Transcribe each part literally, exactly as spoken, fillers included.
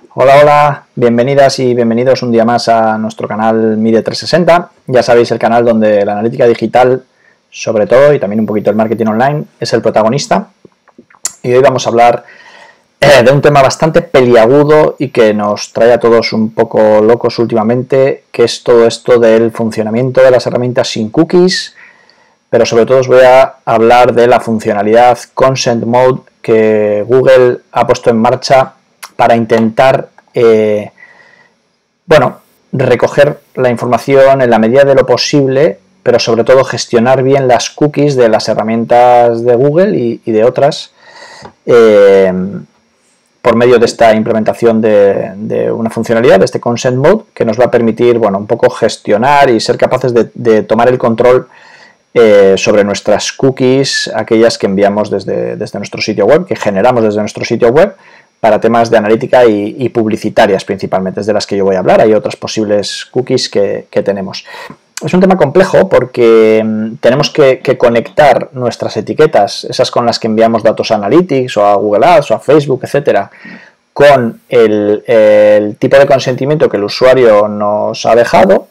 Hola, hola, bienvenidas y bienvenidos un día más a nuestro canal Mide trescientos sesenta. Ya sabéis, el canal donde la analítica digital, sobre todo, y también un poquito el marketing online, es el protagonista. Y hoy vamos a hablar eh, de un tema bastante peliagudo y que nos trae a todos un poco locos últimamente, que es todo esto del funcionamiento de las herramientas sin cookies, pero sobre todo os voy a hablar de la funcionalidad Consent Mode que Google ha puesto en marcha para intentar, eh, bueno, recoger la información en la medida de lo posible, pero sobre todo gestionar bien las cookies de las herramientas de Google y, y de otras, eh, por medio de esta implementación de, de una funcionalidad, de este Consent Mode, que nos va a permitir, bueno, un poco gestionar y ser capaces de, de tomar el control eh, sobre nuestras cookies, aquellas que enviamos desde, desde nuestro sitio web, que generamos desde nuestro sitio web, para temas de analítica y, y publicitarias principalmente, es de las que yo voy a hablar. Hay otras posibles cookies que, que tenemos. Es un tema complejo porque mmm, tenemos que, que conectar nuestras etiquetas, esas con las que enviamos datos a Analytics o a Google Ads o a Facebook, etcétera, con el, el tipo de consentimiento que el usuario nos ha dejado,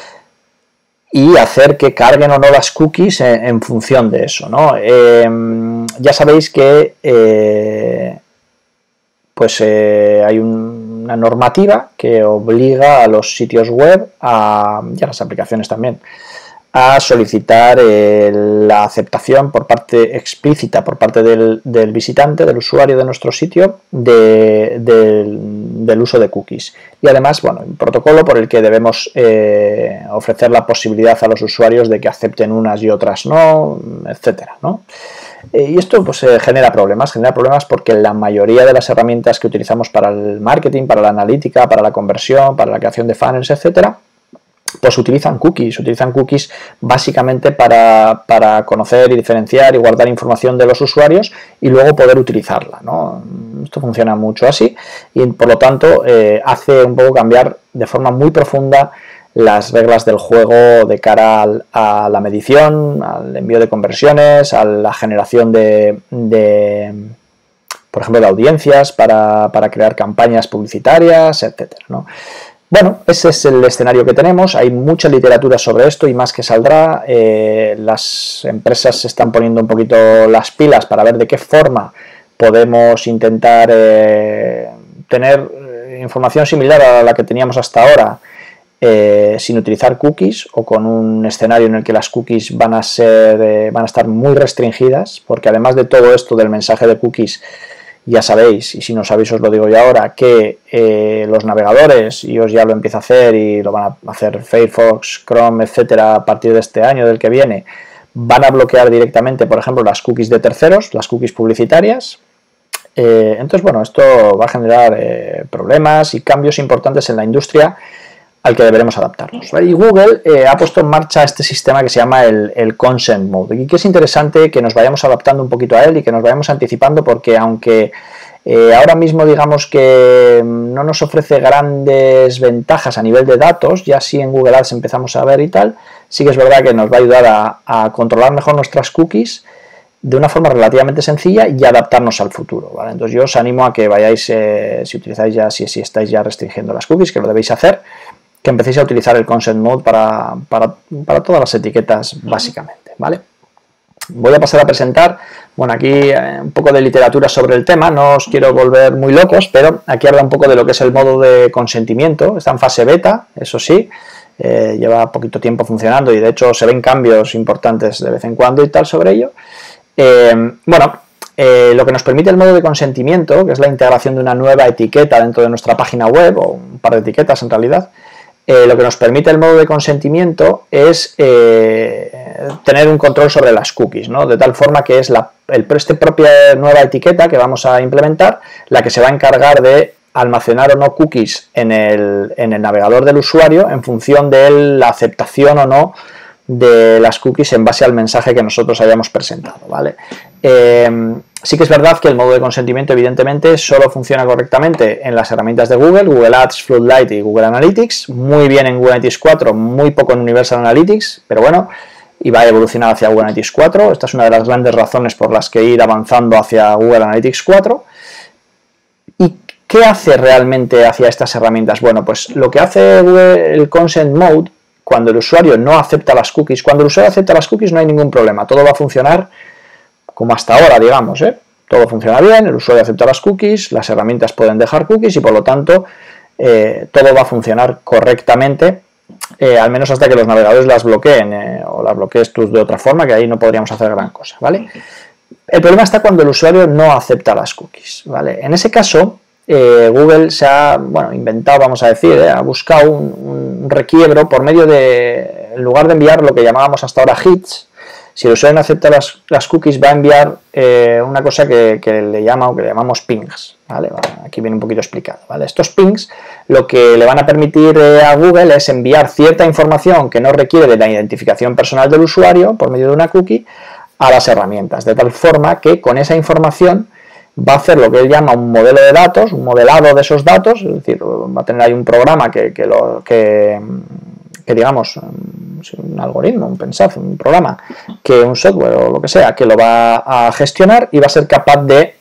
y hacer que carguen o no las cookies en, en función de eso, ¿no? Eh, ya sabéis que eh, pues eh, hay un, una normativa que obliga a los sitios web, a, y a las aplicaciones también, a solicitar eh, la aceptación por parte explícita por parte del, del visitante, del usuario de nuestro sitio, de, de, del uso de cookies. Y además, bueno, un protocolo por el que debemos eh, ofrecer la posibilidad a los usuarios de que acepten unas y otras no, etcétera, ¿no? Y esto pues eh, genera problemas, genera problemas porque la mayoría de las herramientas que utilizamos para el marketing, para la analítica, para la conversión, para la creación de funnels, etcétera, pues utilizan cookies, utilizan cookies básicamente para, para conocer y diferenciar y guardar información de los usuarios y luego poder utilizarla, ¿no? Esto funciona mucho así y por lo tanto eh, hace un poco cambiar de forma muy profunda las reglas del juego de cara al, a la medición, al envío de conversiones, a la generación de, de por ejemplo, de audiencias para, para crear campañas publicitarias, etcétera, ¿no? Bueno, ese es el escenario que tenemos, hay mucha literatura sobre esto y más que saldrá. Eh, las empresas se están poniendo un poquito las pilas para ver de qué forma podemos intentar eh, tener información similar a la que teníamos hasta ahora, Eh, sin utilizar cookies o con un escenario en el que las cookies van a ser eh, van a estar muy restringidas, porque además de todo esto del mensaje de cookies, ya sabéis, y si no sabéis os lo digo yo ahora, que eh, los navegadores, iOS ya lo empieza a hacer y lo van a hacer Firefox, Chrome, etcétera, a partir de este año, del que viene, van a bloquear directamente, por ejemplo, las cookies de terceros, las cookies publicitarias. Eh, entonces, bueno, esto va a generar eh, problemas y cambios importantes en la industria al que deberemos adaptarnos. Y Google eh, ha puesto en marcha este sistema que se llama el, el Consent Mode, y que es interesante que nos vayamos adaptando un poquito a él y que nos vayamos anticipando, porque aunque eh, ahora mismo digamos que no nos ofrece grandes ventajas a nivel de datos, ya sí en Google Ads empezamos a ver y tal, sí que es verdad que nos va a ayudar a, a controlar mejor nuestras cookies de una forma relativamente sencilla y adaptarnos al futuro, ¿vale? Entonces yo os animo a que vayáis, eh, si utilizáis ya, si, si estáis ya restringiendo las cookies, que lo debéis hacer, que empecéis a utilizar el Consent Mode para, para, para todas las etiquetas básicamente, ¿vale? Voy a pasar a presentar, bueno, aquí eh, un poco de literatura sobre el tema, no os quiero volver muy locos, pero aquí habla un poco de lo que es el modo de consentimiento. Está en fase beta, eso sí, eh, lleva poquito tiempo funcionando y de hecho se ven cambios importantes de vez en cuando y tal sobre ello. Eh, bueno, eh, lo que nos permite el modo de consentimiento, que es la integración de una nueva etiqueta dentro de nuestra página web, o un par de etiquetas en realidad, Eh, lo que nos permite el modo de consentimiento es eh, tener un control sobre las cookies, ¿no? De tal forma que es la el, esta propia nueva etiqueta que vamos a implementar la que se va a encargar de almacenar o no cookies en el, en el navegador del usuario en función de la aceptación o no de las cookies en base al mensaje que nosotros hayamos presentado, ¿vale? Eh, sí que es verdad que el modo de consentimiento evidentemente solo funciona correctamente en las herramientas de Google, Google Ads, Floodlight y Google Analytics, muy bien en Google Analytics cuatro, muy poco en Universal Analytics, pero bueno, y va a evolucionar hacia Google Analytics cuatro. Esta es una de las grandes razones por las que ir avanzando hacia Google Analytics cuatro. Y ¿qué hace realmente hacia estas herramientas? Bueno, pues lo que hace Google, el Consent Mode, cuando el usuario no acepta las cookies, cuando el usuario acepta las cookies no hay ningún problema, todo va a funcionar como hasta ahora, digamos, ¿eh? Todo funciona bien, el usuario acepta las cookies, las herramientas pueden dejar cookies y por lo tanto eh, todo va a funcionar correctamente, eh, al menos hasta que los navegadores las bloqueen eh, o las bloquees tú de otra forma, que ahí no podríamos hacer gran cosa, ¿vale? El problema está cuando el usuario no acepta las cookies, ¿vale? En ese caso, eh, Google se ha, bueno, inventado, vamos a decir, eh, ha buscado un, un requiebro por medio de, en lugar de enviar lo que llamábamos hasta ahora hits, si el usuario no acepta las, las cookies va a enviar eh, una cosa que, que le llama o que le llamamos pings, ¿vale? Vale, aquí viene un poquito explicado, ¿vale? Estos pings lo que le van a permitir eh, a Google es enviar cierta información que no requiere de la identificación personal del usuario por medio de una cookie a las herramientas, de tal forma que con esa información va a hacer lo que él llama un modelo de datos, un modelado de esos datos, es decir, va a tener ahí un programa que, que, lo, que, que digamos, un algoritmo, un pensar, un programa, que un software o lo que sea, que lo va a gestionar y va a ser capaz de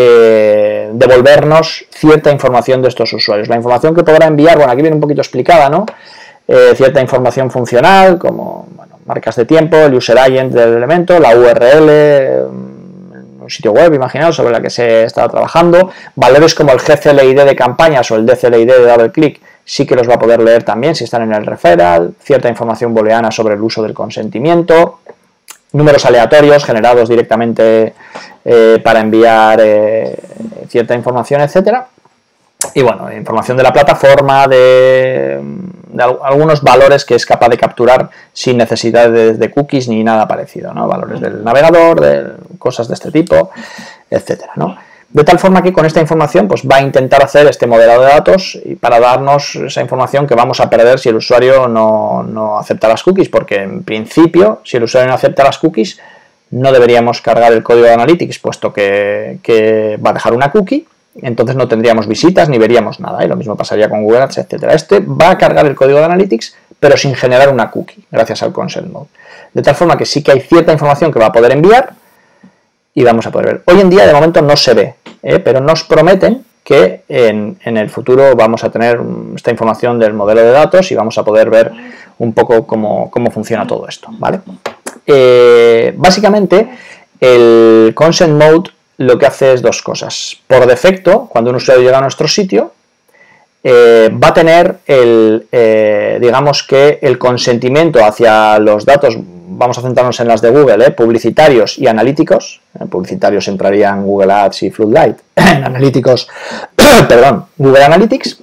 eh, devolvernos cierta información de estos usuarios. La información que podrá enviar, bueno, aquí viene un poquito explicada, ¿no? Eh, cierta información funcional, como bueno, marcas de tiempo, el user agent del elemento, la U R L, un sitio web, imaginaos, sobre la que se está trabajando, valores como el G C L I D de campañas o el D C L I D de double click, sí que los va a poder leer también si están en el referral, cierta información booleana sobre el uso del consentimiento, números aleatorios generados directamente eh, para enviar eh, cierta información, etcétera. Y bueno, información de la plataforma, de, de algunos valores que es capaz de capturar sin necesidad de, de cookies ni nada parecido, ¿no? Valores del navegador, de cosas de este tipo, etcétera, ¿no? De tal forma que con esta información pues va a intentar hacer este modelado de datos y para darnos esa información que vamos a perder si el usuario no, no acepta las cookies, porque en principio, si el usuario no acepta las cookies, no deberíamos cargar el código de Analytics, puesto que, que va a dejar una cookie, entonces no tendríamos visitas ni veríamos nada, y lo mismo pasaría con Google Ads, etcétera. Este va a cargar el código de Analytics, pero sin generar una cookie, gracias al Consent Mode. De tal forma que sí que hay cierta información que va a poder enviar, y vamos a poder ver. Hoy en día de momento no se ve, ¿eh? Pero nos prometen que en, en el futuro vamos a tener esta información del modelo de datos y vamos a poder ver un poco cómo, cómo funciona todo esto, ¿vale? Eh, básicamente el Consent Mode lo que hace es dos cosas. Por defecto, cuando un usuario llega a nuestro sitio, eh, va a tener el, eh, digamos que el consentimiento hacia los datos. Vamos a centrarnos en las de Google, ¿eh? Publicitarios y analíticos. Eh, publicitarios entrarían Google Ads y Floodlight. Analíticos, perdón, Google Analytics,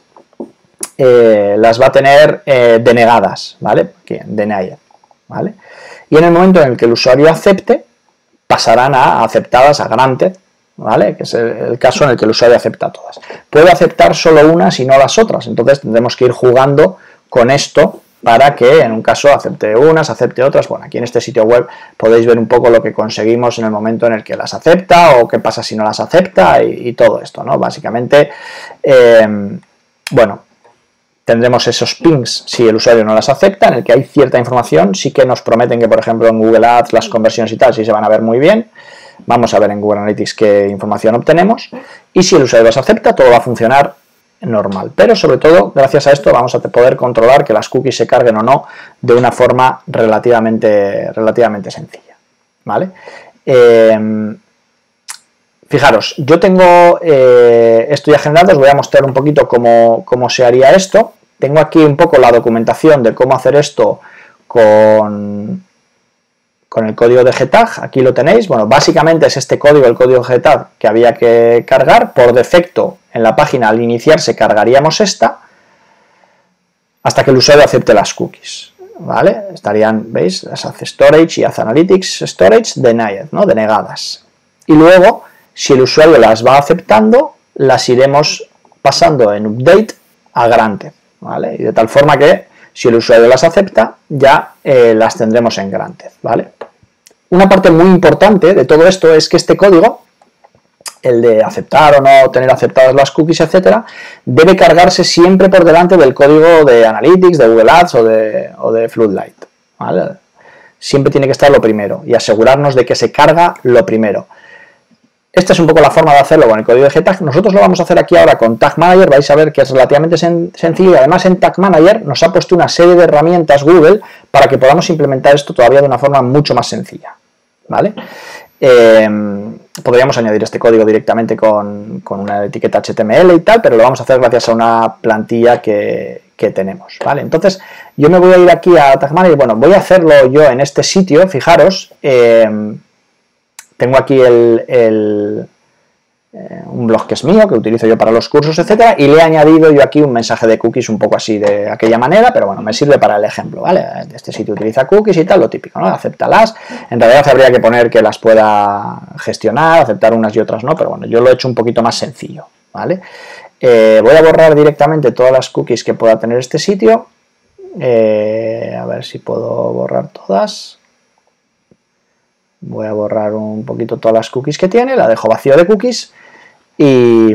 eh, las va a tener eh, denegadas, ¿vale? Aquí, denied, ¿vale? Y en el momento en el que el usuario acepte, pasarán a aceptadas, a granted, ¿vale? Que es el, el caso en el que el usuario acepta todas. Puede aceptar solo unas y no las otras, entonces tendremos que ir jugando con esto para que en un caso acepte unas, acepte otras. Bueno, aquí en este sitio web podéis ver un poco lo que conseguimos en el momento en el que las acepta o qué pasa si no las acepta y, y todo esto, ¿no? Básicamente, eh, bueno, tendremos esos pings si el usuario no las acepta, en el que hay cierta información, sí que nos prometen que, por ejemplo, en Google Ads las conversiones y tal sí se van a ver muy bien. Vamos a ver en Google Analytics qué información obtenemos y si el usuario las acepta, todo va a funcionar normal, pero sobre todo gracias a esto vamos a poder controlar que las cookies se carguen o no de una forma relativamente, relativamente sencilla, ¿vale? Eh, fijaros, yo tengo eh, esto ya generado, os voy a mostrar un poquito cómo, cómo se haría esto. Tengo aquí un poco la documentación de cómo hacer esto con, con el código de Getag, aquí lo tenéis. Bueno, básicamente es este código, el código Getag que había que cargar. Por defecto en la página al iniciarse cargaríamos esta hasta que el usuario acepte las cookies, ¿vale? Estarían, ¿veis? Las Ads Storage y Ads Analytics Storage denied, ¿no? Denegadas. Y luego, si el usuario las va aceptando, las iremos pasando en update a granted, ¿vale? Y de tal forma que si el usuario las acepta, ya eh, las tendremos en granted, ¿vale? Una parte muy importante de todo esto es que este código, el de aceptar o no tener aceptadas las cookies, etcétera, debe cargarse siempre por delante del código de Analytics, de Google Ads o de, o de Floodlight, ¿vale? Siempre tiene que estar lo primero y asegurarnos de que se carga lo primero. esta es un poco la forma de hacerlo con el código de Gtag. Nosotros lo vamos a hacer aquí ahora con Tag Manager. Vais a ver que es relativamente sen sencillo. Y además en Tag Manager nos ha puesto una serie de herramientas Google para que podamos implementar esto todavía de una forma mucho más sencilla, ¿vale? Eh, podríamos añadir este código directamente con, con una etiqueta H T M L y tal, pero lo vamos a hacer gracias a una plantilla que, que tenemos, ¿vale? Entonces, yo me voy a ir aquí a Tag Manager. Bueno, voy a hacerlo yo en este sitio. Fijaros, eh, tengo aquí el, el, eh, un blog que es mío, que utilizo yo para los cursos, etcétera, y le he añadido yo aquí un mensaje de cookies un poco así de aquella manera, pero bueno, me sirve para el ejemplo, ¿vale? Este sitio utiliza cookies y tal, lo típico, ¿no? Acéptalas. En realidad habría que poner que las pueda gestionar, aceptar unas y otras no, pero bueno, yo lo he hecho un poquito más sencillo, ¿vale? Eh, voy a borrar directamente todas las cookies que pueda tener este sitio. Eh, a ver si puedo borrar todas. Voy a borrar un poquito todas las cookies que tiene, la dejo vacío de cookies y,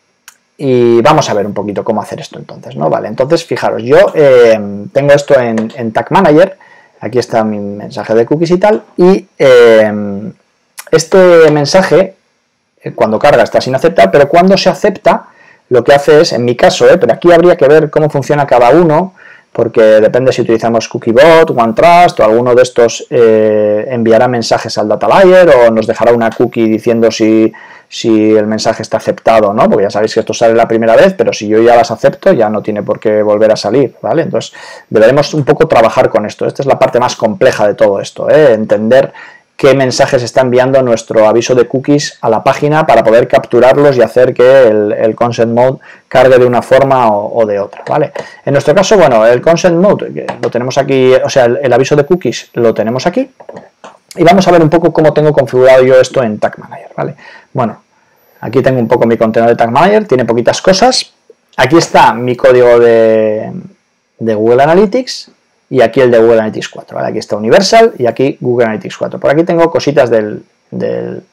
y vamos a ver un poquito cómo hacer esto entonces, ¿no? Vale, entonces fijaros, yo eh, tengo esto en, en Tag Manager, aquí está mi mensaje de cookies y tal, y eh, este mensaje cuando carga está sin aceptar, pero cuando se acepta lo que hace es, en mi caso, eh, pero aquí habría que ver cómo funciona cada uno, porque depende si utilizamos Cookiebot, OneTrust o alguno de estos eh, enviará mensajes al data layer o nos dejará una cookie diciendo si, si el mensaje está aceptado, ¿no? Porque ya sabéis que esto sale la primera vez, pero si yo ya las acepto ya no tiene por qué volver a salir, ¿vale? Entonces deberemos un poco trabajar con esto. Esta es la parte más compleja de todo esto, ¿eh? Entender qué mensajes está enviando nuestro aviso de cookies a la página para poder capturarlos y hacer que el, el consent mode cargue de una forma o, o de otra, ¿vale? En nuestro caso, bueno, el consent mode lo tenemos aquí, o sea, el, el aviso de cookies lo tenemos aquí y vamos a ver un poco cómo tengo configurado yo esto en Tag Manager, ¿vale? Bueno, aquí tengo un poco mi contenedor de Tag Manager, tiene poquitas cosas. Aquí está mi código de, de Google Analytics. Y aquí el de Google Analytics cuatro, ¿vale? Aquí está Universal y aquí Google Analytics cuatro. Por aquí tengo cositas del, del,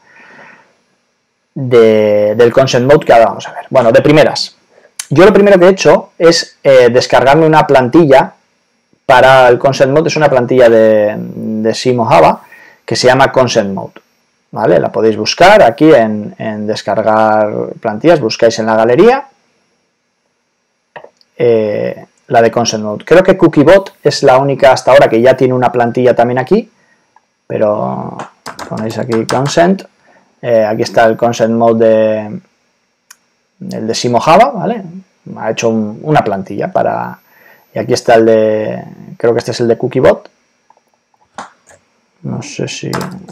de, del Consent Mode que ahora vamos a ver. Bueno, de primeras. Yo lo primero que he hecho es eh, descargarme una plantilla para el Consent Mode. Es una plantilla de, de C Mojava que se llama Consent Mode, ¿vale? La podéis buscar aquí en, en descargar plantillas. Buscáis en la galería. Eh, la de Consent Mode. Creo que Cookiebot es la única hasta ahora que ya tiene una plantilla también aquí, pero ponéis aquí Consent, eh, aquí está el Consent Mode de, el de C Mojava, ¿vale? Ha hecho un, una plantilla para, y aquí está el de, creo que este es el de Cookiebot, no sé si,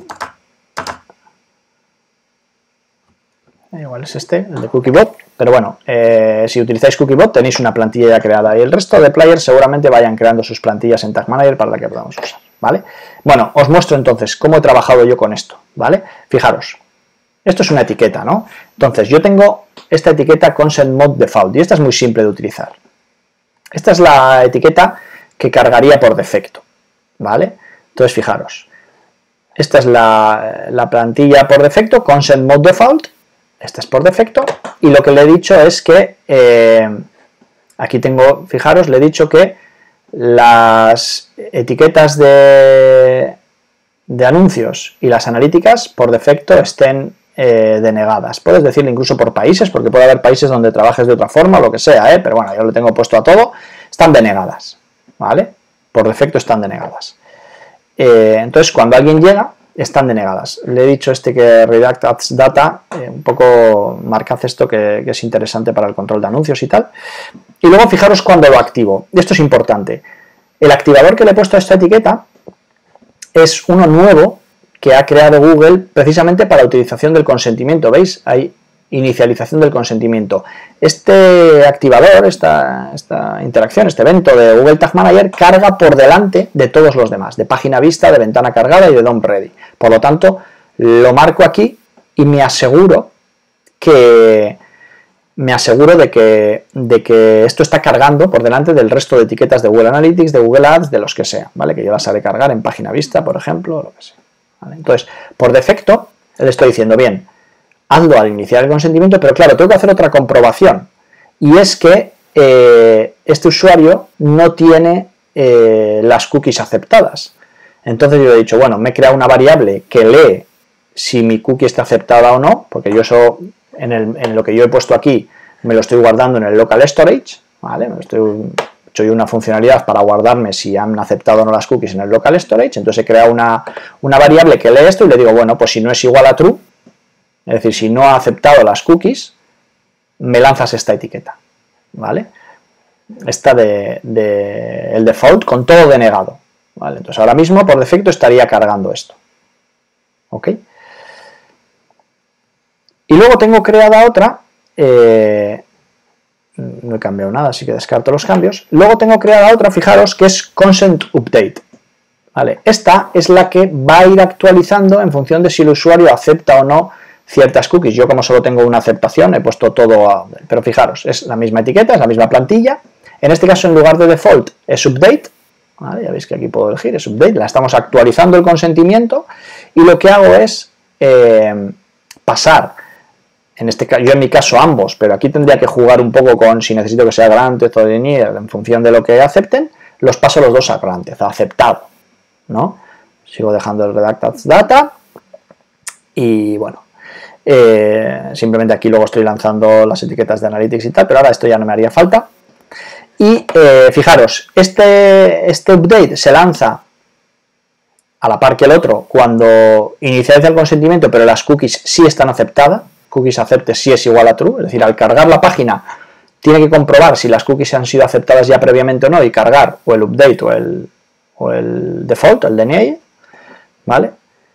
igual es este, el de Cookiebot. Pero bueno, eh, si utilizáis Cookiebot tenéis una plantilla ya creada y el resto de players seguramente vayan creando sus plantillas en Tag Manager para la que podamos usar, ¿vale? Bueno, os muestro entonces cómo he trabajado yo con esto, ¿vale? Fijaros, esto es una etiqueta, ¿no? Entonces yo tengo esta etiqueta Consent Mode Default y esta es muy simple de utilizar. Esta es la etiqueta que cargaría por defecto, ¿vale? Entonces fijaros, esta es la, la plantilla por defecto, Consent Mode Default. Esta es por defecto y lo que le he dicho es que eh, aquí tengo, fijaros, le he dicho que las etiquetas de, de anuncios y las analíticas por defecto estén eh, denegadas. Puedes decirle incluso por países, porque puede haber países donde trabajes de otra forma o lo que sea, ¿eh? Pero bueno, yo lo tengo puesto a todo, están denegadas, ¿vale? Por defecto están denegadas. Eh, entonces, cuando alguien llega, están denegadas. Le he dicho este que redact as data, eh, un poco marcad esto que, que es interesante para el control de anuncios y tal. Y luego fijaros cuando lo activo. Y esto es importante. El activador que le he puesto a esta etiqueta es uno nuevo que ha creado Google precisamente para la utilización del consentimiento. ¿Veis? Hay inicialización del consentimiento. Este activador, esta, esta interacción, este evento de Google Tag Manager carga por delante de todos los demás, de página vista, de ventana cargada y de D O M ready. Por lo tanto, lo marco aquí y me aseguro que me aseguro de que, de que esto está cargando por delante del resto de etiquetas de Google Analytics, de Google Ads, de los que sea, ¿vale? Que yo las haré cargar en página vista, por ejemplo, o lo que sea, ¿vale? Entonces, por defecto, le estoy diciendo, bien, hazlo al iniciar el consentimiento, pero claro, tengo que hacer otra comprobación, y es que eh, este usuario no tiene eh, las cookies aceptadas. Entonces yo he dicho, bueno, me he creado una variable que lee si mi cookie está aceptada o no, porque yo eso, en, el, en lo que yo he puesto aquí, me lo estoy guardando en el local storage, ¿vale? Me estoy, he hecho yo una funcionalidad para guardarme si han aceptado o no las cookies en el local storage, entonces he creado una, una variable que lee esto y le digo, bueno, pues si no es igual a true, es decir, si no ha aceptado las cookies, me lanzas esta etiqueta, ¿vale? Esta de, de el default con todo denegado, ¿vale? Entonces ahora mismo por defecto estaría cargando esto, ¿ok? Y luego tengo creada otra, eh, no he cambiado nada, así que descarto los cambios. Luego tengo creada otra, fijaros, que es consent update, ¿vale? Esta es la que va a ir actualizando en función de si el usuario acepta o no ciertas cookies. Yo, como solo tengo una aceptación, he puesto todo a, pero fijaros, es la misma etiqueta, es la misma plantilla. En este caso, en lugar de default, es update, ¿vale? Ya veis que aquí puedo elegir, es update, la estamos actualizando el consentimiento, y lo que hago es eh, pasar, en este caso, yo en mi caso ambos, pero aquí tendría que jugar un poco con si necesito que sea granted o linear, en función de lo que acepten, los paso los dos a granted, a aceptado, ¿no? Sigo dejando el redacted data, y bueno, eh, simplemente aquí luego estoy lanzando las etiquetas de analytics y tal, pero ahora esto ya no me haría falta. Y eh, fijaros, este, este update se lanza a la par que el otro cuando inicializa el consentimiento, pero las cookies sí están aceptadas, cookies acepte sí es igual a true, es decir, al cargar la página tiene que comprobar si las cookies han sido aceptadas ya previamente o no y cargar o el update o el, o el default, el D N I, ¿vale?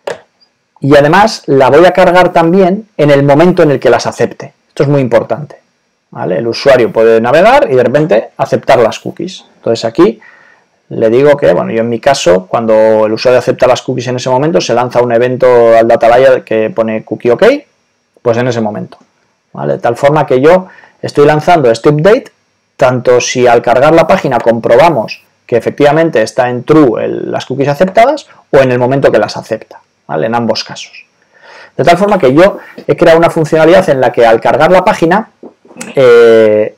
Y además la voy a cargar también en el momento en el que las acepte. Esto es muy importante, ¿vale? El usuario puede navegar y de repente aceptar las cookies. Entonces aquí le digo que, bueno, yo en mi caso, cuando el usuario acepta las cookies en ese momento, se lanza un evento al data layer que pone cookie OK, pues en ese momento, ¿vale? De tal forma que yo estoy lanzando este update, tanto si al cargar la página comprobamos que efectivamente está en true el, las cookies aceptadas, o en el momento que las acepta, ¿vale? En ambos casos. De tal forma que yo he creado una funcionalidad en la que al cargar la página, eh,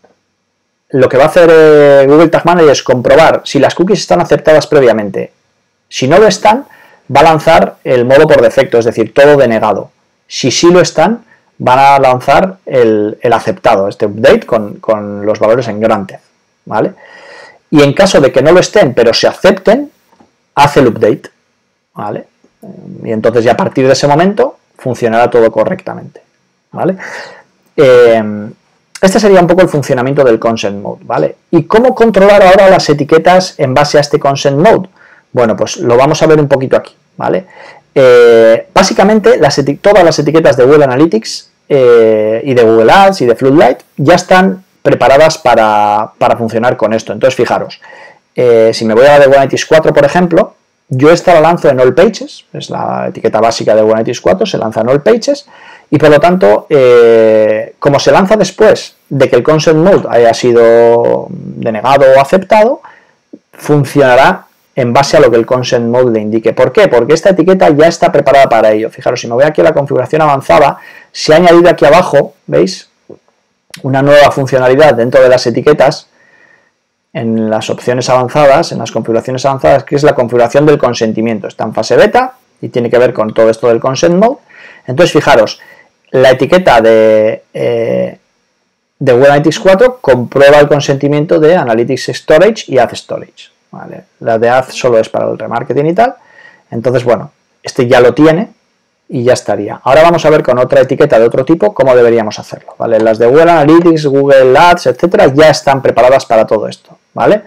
lo que va a hacer eh, Google Tag Manager es comprobar si las cookies están aceptadas previamente. Si no lo están, va a lanzar el modo por defecto, es decir, todo denegado. Si sí lo están, van a lanzar el, el aceptado, este update con, con los valores en granted, ¿vale? Y en caso de que no lo estén, pero se acepten, hace el update, ¿vale? Y entonces ya a partir de ese momento funcionará todo correctamente, ¿vale? Eh, este sería un poco el funcionamiento del consent mode, ¿vale? ¿Y cómo controlar ahora las etiquetas en base a este consent mode? Bueno, pues lo vamos a ver un poquito aquí, ¿vale? Eh, básicamente las todas las etiquetas de Google Analytics eh, y de Google Ads y de Floodlight ya están preparadas para, para funcionar con esto. Entonces fijaros, eh, si me voy a la de Google Analytics cuatro, por ejemplo, yo esta la lanzo en All Pages, es la etiqueta básica de Google Analytics cuatro, se lanza en All Pages, y por lo tanto, eh, como se lanza después de que el consent mode haya sido denegado o aceptado, funcionará en base a lo que el consent mode le indique. ¿Por qué? Porque esta etiqueta ya está preparada para ello. Fijaros, si me voy aquí a la configuración avanzada, se ha añadido aquí abajo, ¿veis? Una nueva funcionalidad dentro de las etiquetas, en las opciones avanzadas, en las configuraciones avanzadas, que es la configuración del consentimiento. Está en fase beta y tiene que ver con todo esto del consent mode. Entonces, fijaros, la etiqueta de, eh, de Google Analytics cuatro comprueba el consentimiento de Analytics Storage y Ad Storage, ¿vale? La de Ad solo es para el remarketing y tal. Entonces, bueno, este ya lo tiene y ya estaría. Ahora vamos a ver con otra etiqueta de otro tipo cómo deberíamos hacerlo, ¿vale? Las de Google Analytics, Google Ads, etcétera, ya están preparadas para todo esto, ¿vale?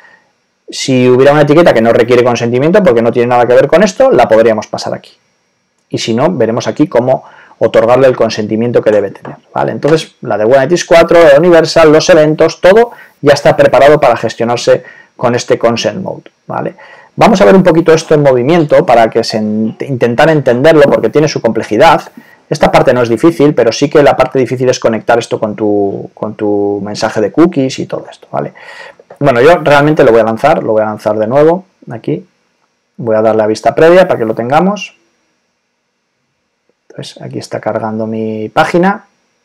Si hubiera una etiqueta que no requiere consentimiento porque no tiene nada que ver con esto, la podríamos pasar aquí. Y si no, veremos aquí cómo otorgarle el consentimiento que debe tener, ¿vale? Entonces, la de Google Analytics cuatro, la Universal, los eventos, todo ya está preparado para gestionarse con este consent mode, ¿vale? Vamos a ver un poquito esto en movimiento para que se intentar entenderlo, porque tiene su complejidad. Esta parte no es difícil, pero sí que la parte difícil es conectar esto con tu, con tu mensaje de cookies y todo esto, ¿vale? Bueno, yo realmente lo voy a lanzar, lo voy a lanzar de nuevo, aquí. Voy a darle a vista previa para que lo tengamos. Entonces, aquí está cargando mi página.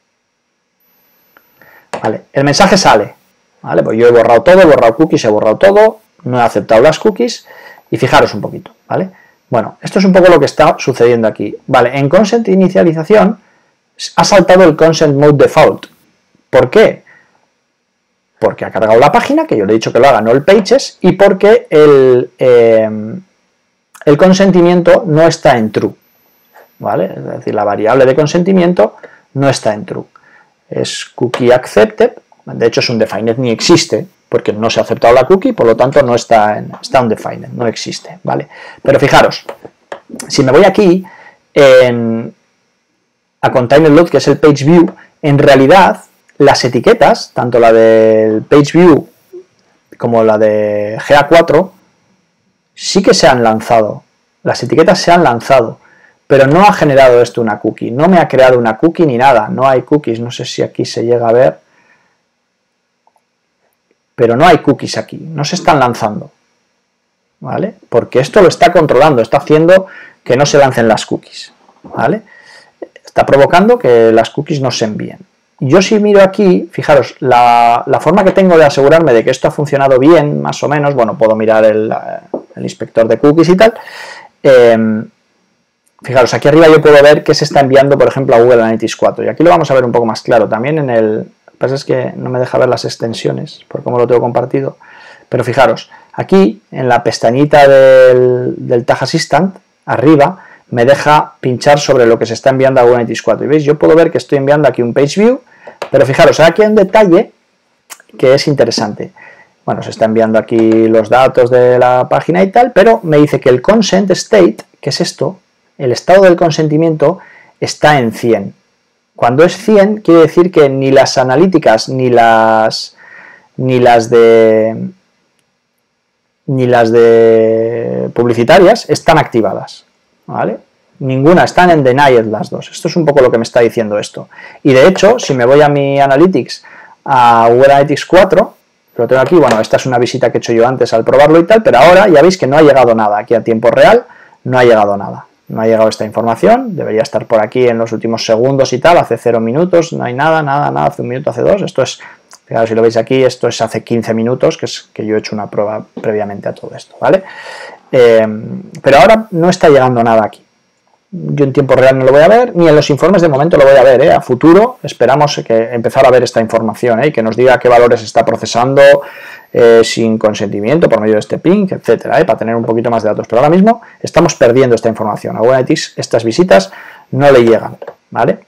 Vale, el mensaje sale, ¿vale? Pues yo he borrado todo, he borrado cookies, he borrado todo, no he aceptado las cookies, y fijaros un poquito, ¿vale? Bueno, esto es un poco lo que está sucediendo aquí. Vale, en consent inicialización ha saltado el consent mode default. ¿Por qué? Porque ha cargado la página, que yo le he dicho que lo haga, no el pages, y porque el, eh, el consentimiento no está en true. ¿Vale? Es decir, la variable de consentimiento no está en true. Es cookie accepted, de hecho es un defined, ni existe, porque no se ha aceptado la cookie, por lo tanto no está en, está undefined, no existe, ¿vale? Pero fijaros, si me voy aquí en, a container load, que es el page view, en realidad las etiquetas, tanto la del page view como la de G A cuatro, sí que se han lanzado, las etiquetas se han lanzado, pero no ha generado esto una cookie, no me ha creado una cookie ni nada, no hay cookies, no sé si aquí se llega a ver, pero no hay cookies aquí, no se están lanzando, ¿vale? Porque esto lo está controlando, está haciendo que no se lancen las cookies, ¿vale? Está provocando que las cookies no se envíen. Yo si miro aquí, fijaros, la, la forma que tengo de asegurarme de que esto ha funcionado bien, más o menos, bueno, puedo mirar el, el inspector de cookies y tal, eh, fijaros, aquí arriba yo puedo ver que se está enviando, por ejemplo, a Google Analytics cuatro, y aquí lo vamos a ver un poco más claro, también en el, lo que pasa es que no me deja ver las extensiones, por cómo lo tengo compartido, pero fijaros, aquí, en la pestañita del, del Tag Assistant, arriba, me deja pinchar sobre lo que se está enviando a Google Analytics cuatro. Y veis, yo puedo ver que estoy enviando aquí un page view, pero fijaros, aquí hay un detalle que es interesante. Bueno, se está enviando aquí los datos de la página y tal, pero me dice que el consent state, que es esto, el estado del consentimiento, está en cien. Cuando es cien, quiere decir que ni las analíticas ni las ni las de ni las de publicitarias están activadas. ¿Vale? Ninguna, están en denied las dos. Esto es un poco lo que me está diciendo esto. Y de hecho, si me voy a mi Analytics, a Google Analytics cuatro, lo tengo aquí, bueno, esta es una visita que he hecho yo antes al probarlo y tal, pero ahora ya veis que no ha llegado nada. Aquí a tiempo real no ha llegado nada. No ha llegado esta información, debería estar por aquí en los últimos segundos y tal, hace cero minutos, no hay nada, nada, nada, hace un minuto, hace dos. Esto es, fijaros si lo veis aquí, esto es hace quince minutos, que es que yo he hecho una prueba previamente a todo esto, ¿vale? Eh, pero ahora no está llegando nada aquí. Yo en tiempo real no lo voy a ver, ni en los informes de momento lo voy a ver, ¿eh? A futuro esperamos que empezar a ver esta información, ¿eh? Y que nos diga qué valores está procesando eh, sin consentimiento por medio de este ping, etcétera, ¿eh? Para tener un poquito más de datos. Pero ahora mismo estamos perdiendo esta información. A Google Analytics estas visitas no le llegan, ¿vale?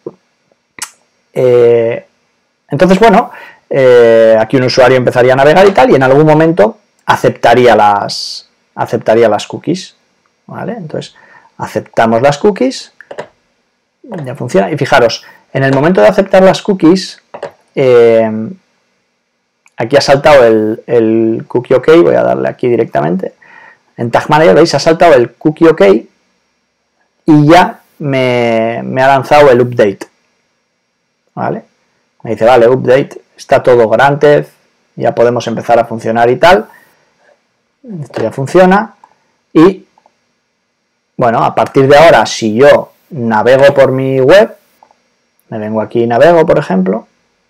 Eh, entonces, bueno, eh, aquí un usuario empezaría a navegar y tal, y en algún momento aceptaría las aceptaría las cookies, ¿vale? Entonces, aceptamos las cookies, ya funciona, y fijaros, en el momento de aceptar las cookies, eh, aquí ha saltado el, el cookie OK, voy a darle aquí directamente, en Tag Manager, veis, ha saltado el cookie OK, y ya me, me ha lanzado el update, ¿vale? Me dice, vale, update, está todo granted, ya podemos empezar a funcionar y tal. Esto ya funciona y bueno, a partir de ahora, si yo navego por mi web, me vengo aquí y navego, por ejemplo,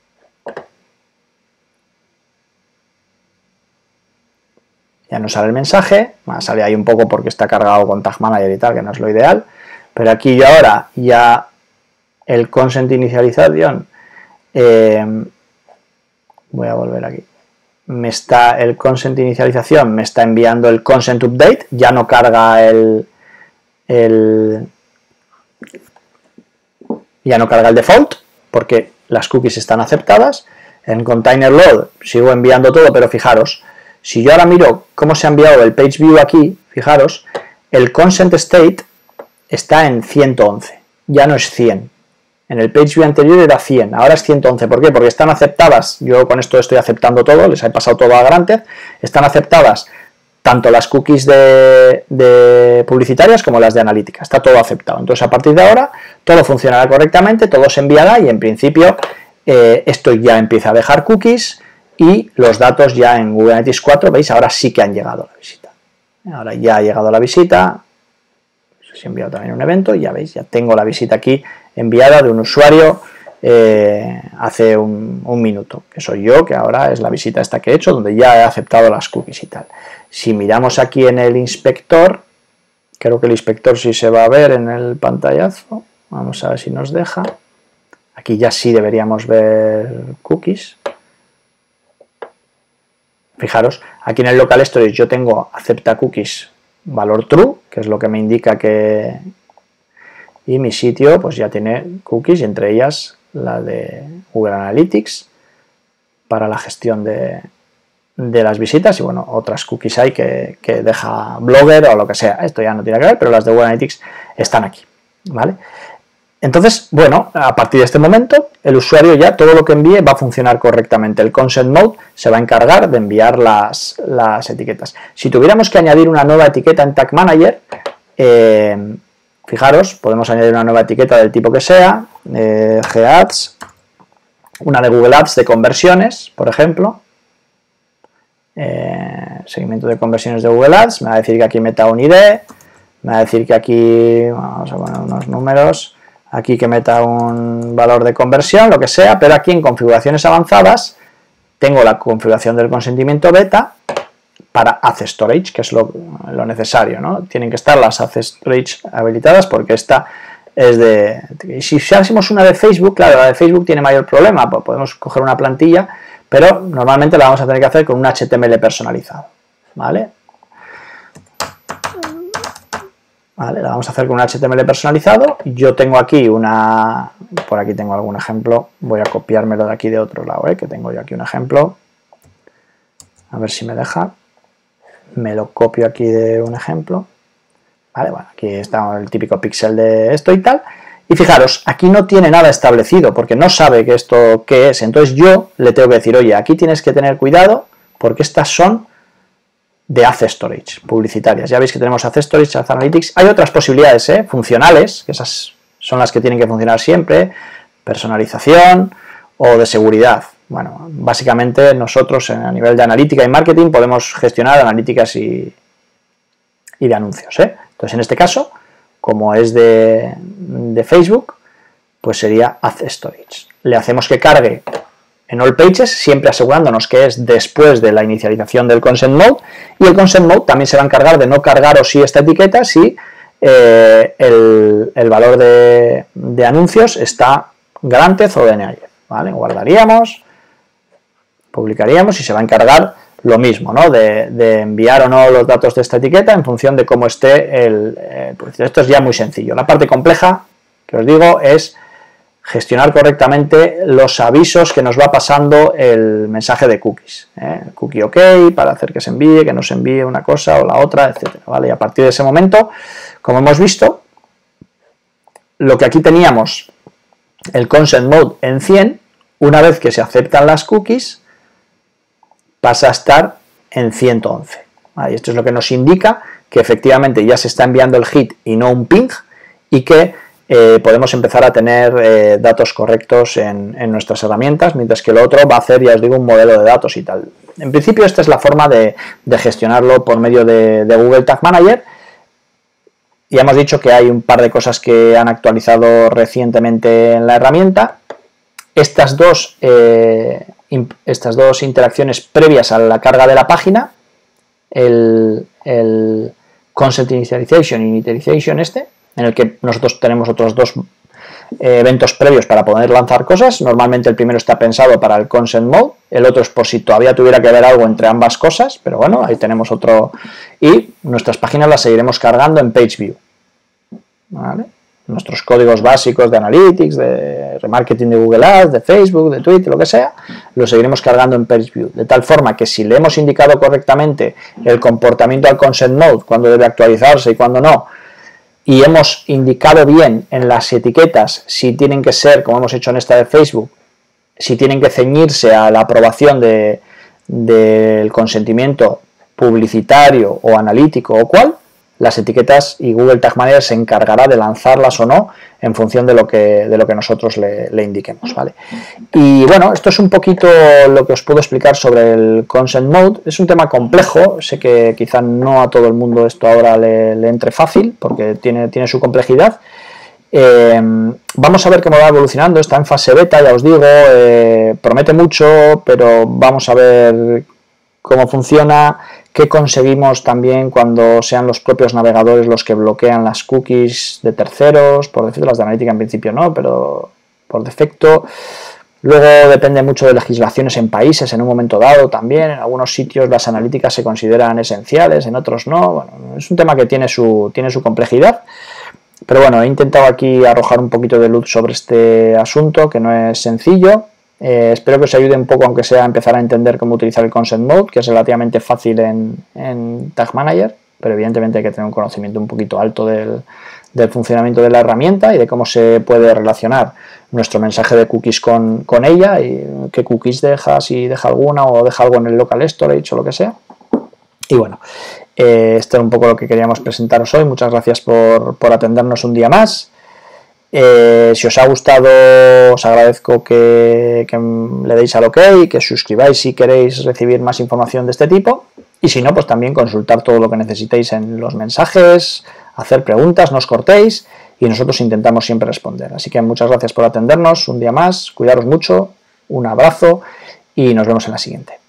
ya no sale el mensaje, bueno, sale ahí un poco porque está cargado con Tag Manager y tal, que no es lo ideal, pero aquí yo ahora ya el consent inicialización, eh, voy a volver aquí. Me está el consent inicialización, me está enviando el consent update, ya no carga el, el ya no carga el default, porque las cookies están aceptadas. En container load sigo enviando todo, pero fijaros, si yo ahora miro cómo se ha enviado el page view aquí, fijaros, el consent state está en ciento once, ya no es cien. En el page view anterior era cien, ahora es ciento once. ¿Por qué? Porque están aceptadas, yo con esto estoy aceptando todo, les he pasado todo a Granted, están aceptadas tanto las cookies de, de publicitarias como las de analítica, está todo aceptado. Entonces a partir de ahora todo funcionará correctamente, todo se enviará y en principio eh, esto ya empieza a dejar cookies y los datos ya en Google Analytics cuatro, veis, ahora sí que han llegado a la visita. Ahora ya ha llegado la visita, se ha enviado también un evento y ya veis, ya tengo la visita aquí enviada de un usuario eh, hace un, un minuto, que soy yo, que ahora es la visita esta que he hecho, donde ya he aceptado las cookies y tal. Si miramos aquí en el inspector, Creo que el inspector sí se va a ver en el pantallazo. Vamos a ver si nos deja. Aquí ya sí deberíamos ver cookies. Fijaros, aquí en el local storage yo tengo acepta cookies valor true, que es lo que me indica que... Y mi sitio pues ya tiene cookies, y entre ellas la de Google Analytics para la gestión de, de las visitas, y bueno, otras cookies hay que, que deja Blogger o lo que sea. Esto ya no tiene que ver, pero las de Google Analytics están aquí, ¿vale? Entonces, bueno, a partir de este momento, el usuario ya todo lo que envíe va a funcionar correctamente. El Consent Mode se va a encargar de enviar las, las etiquetas. Si tuviéramos que añadir una nueva etiqueta en Tag Manager, eh, fijaros, podemos añadir una nueva etiqueta del tipo que sea, eh, G-Ads, una de Google Ads de conversiones, por ejemplo, eh, seguimiento de conversiones de Google Ads, me va a decir que aquí meta un I D, me va a decir que aquí, vamos a poner unos números, aquí que meta un valor de conversión, lo que sea, pero aquí en configuraciones avanzadas tengo la configuración del consentimiento beta para Ad Storage, que es lo, lo necesario, ¿no? Tienen que estar las Ad Storage habilitadas porque esta es de... Y si usásemos una de Facebook, claro, la de Facebook tiene mayor problema, pues podemos coger una plantilla, pero normalmente la vamos a tener que hacer con un H T M L personalizado, ¿vale? Vale, la vamos a hacer con un H T M L personalizado. Yo tengo aquí una... Por aquí tengo algún ejemplo. Voy a copiármelo de aquí de otro lado, ¿eh? Que tengo yo aquí un ejemplo. A ver si me deja. Me lo copio aquí de un ejemplo. Vale, bueno, aquí está el típico píxel de esto y tal. Y fijaros, aquí no tiene nada establecido porque no sabe que esto qué es. Entonces yo le tengo que decir, oye, aquí tienes que tener cuidado porque estas son de Ad Storage, publicitarias. Ya veis que tenemos Ad Storage, Ad Analytics. Hay otras posibilidades, ¿eh? Funcionales, que esas son las que tienen que funcionar siempre, personalización o de seguridad. Bueno, básicamente nosotros a nivel de analítica y marketing podemos gestionar analíticas y, y de anuncios, ¿eh? Entonces, en este caso, como es de, de Facebook, pues sería Ad Storage. Le hacemos que cargue en All Pages, siempre asegurándonos que es después de la inicialización del Consent Mode, y el Consent Mode también se va a encargar de no cargar o sí esta etiqueta si eh, el, el valor de, de anuncios está granted o denied, ¿vale? Guardaríamos, publicaríamos y se va a encargar lo mismo, ¿no? De, de enviar o no los datos de esta etiqueta en función de cómo esté el... Eh, pues esto es ya muy sencillo. La parte compleja, que os digo, es gestionar correctamente los avisos que nos va pasando el mensaje de cookies, ¿eh? Cookie OK para hacer que se envíe, que no se envíe una cosa o la otra, etcétera, ¿vale? Y a partir de ese momento, como hemos visto, lo que aquí teníamos, el Consent Mode en cien, una vez que se aceptan las cookies, pasa a estar en ciento once. ¿Vale? Y esto es lo que nos indica que efectivamente ya se está enviando el hit y no un ping, y que Eh, podemos empezar a tener eh, datos correctos en, en nuestras herramientas, mientras que lo otro va a hacer, ya os digo, un modelo de datos y tal. En principio esta es la forma de, de gestionarlo por medio de, de Google Tag Manager. Ya hemos dicho que hay un par de cosas que han actualizado recientemente en la herramienta. Estas dos, eh, estas dos interacciones previas a la carga de la página, el, el Consent Initialization y Initialization este, en el que nosotros tenemos otros dos eh, eventos previos para poder lanzar cosas. Normalmente el primero está pensado para el Consent Mode, el otro es por si todavía tuviera que haber algo entre ambas cosas, pero bueno, ahí tenemos otro. Y nuestras páginas las seguiremos cargando en PageView, ¿vale? Nuestros códigos básicos de Analytics, de remarketing de Google Ads, de Facebook, de Twitter, lo que sea, los seguiremos cargando en PageView, de tal forma que si le hemos indicado correctamente el comportamiento al Consent Mode, cuándo debe actualizarse y cuándo no, y hemos indicado bien en las etiquetas si tienen que ser, como hemos hecho en esta de Facebook, si tienen que ceñirse a la aprobación de, del consentimiento publicitario o analítico o cual, las etiquetas y Google Tag Manager se encargará de lanzarlas o no en función de lo que, de lo que nosotros le, le indiquemos, ¿vale? Y bueno, esto es un poquito lo que os puedo explicar sobre el Consent Mode. Es un tema complejo, sé que quizá no a todo el mundo esto ahora le, le entre fácil porque tiene, tiene su complejidad. Eh, vamos a ver cómo va evolucionando, está en fase beta, ya os digo, eh, promete mucho, pero vamos a ver cómo funciona, qué conseguimos también cuando sean los propios navegadores los que bloquean las cookies de terceros, por defecto. Las de analítica en principio no, pero por defecto. Luego depende mucho de legislaciones en países en un momento dado también. En algunos sitios las analíticas se consideran esenciales, en otros no. Bueno, es un tema que tiene su, tiene su complejidad. Pero bueno, he intentado aquí arrojar un poquito de luz sobre este asunto, que no es sencillo. Eh, espero que os ayude un poco, aunque sea a empezar a entender cómo utilizar el Consent Mode, que es relativamente fácil en, en Tag Manager, pero evidentemente hay que tener un conocimiento un poquito alto del, del funcionamiento de la herramienta y de cómo se puede relacionar nuestro mensaje de cookies con, con ella, y qué cookies deja, si deja alguna o deja algo en el local storage o lo que sea. Y bueno, eh, esto es un poco lo que queríamos presentaros hoy. Muchas gracias por, por atendernos un día más. Eh, si os ha gustado, os agradezco que, que le deis al OK, que suscribáis si queréis recibir más información de este tipo, y si no, pues también consultar todo lo que necesitéis en los mensajes, hacer preguntas, no os cortéis, y nosotros intentamos siempre responder. Así que muchas gracias por atendernos un día más, cuidaros mucho, un abrazo y nos vemos en la siguiente.